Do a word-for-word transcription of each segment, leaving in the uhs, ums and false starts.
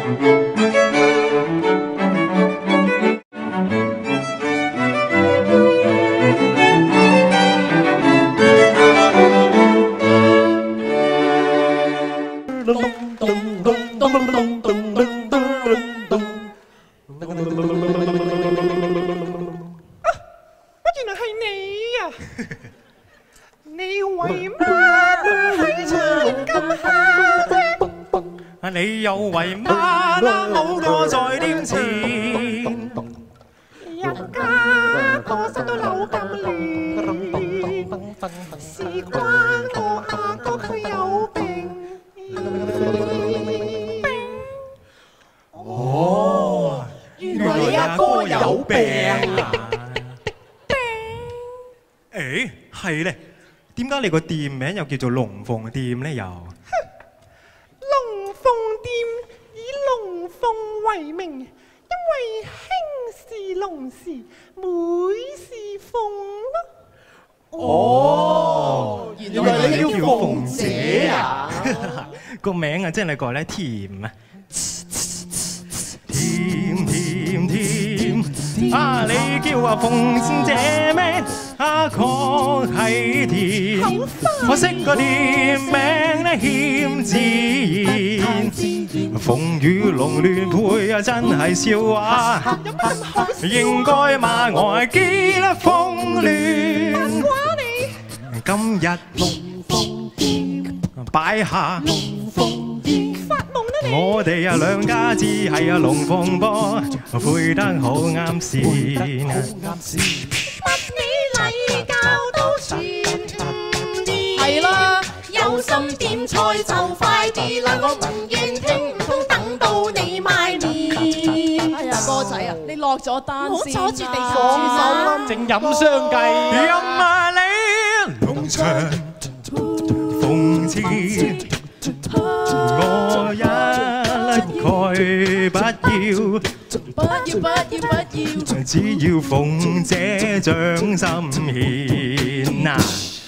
你又為乜啦？冇個在店前， 一家個室都扭咁亂，事關我阿哥佢有病。 哦，原來你阿哥有病啊！誒，係咧，點解你個店名又叫做龍鳳店咧？又？ 龍鳳店以龍鳳為名，因為興是龍時，每是鳳咯。 哦，原來你叫鳳姐啊！ 個名啊真係改得甜啊！甜甜甜啊！你叫啊鳳姐咩？啊，確係甜，可惜個店名咧欠自然，鳳與龍亂配啊，真係笑話。應該罵我係結風亂。今日龍鳳店擺下龍鳳店，發夢啦你！我哋啊兩家只係啊龍鳳波，配得好啱線。 禮教都算唔掂， 係啦， 有心點菜就快啲啦！我唔願聽，唔通等到你賣面。 哎呀，哥仔啊，你落咗單先啦， 唔好阻住地講啦， 正飲相計，飲啊你農場鳳翅，我一概不要。 不要不要不要， 只要鳳姐掌心獻啊！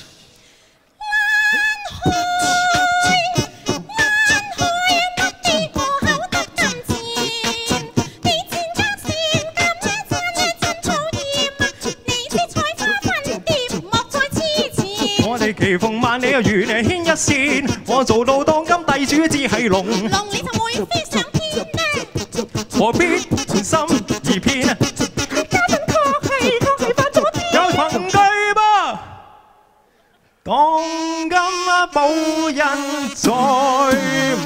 我哋奇鳳萬里啊，如你牽一線，我做到當今帝主只係龍， 龍你就會飛上天啊！ 何必心而偏啊？ 家陣確係確係發咗癲， 有憑據噃，當今啊保人在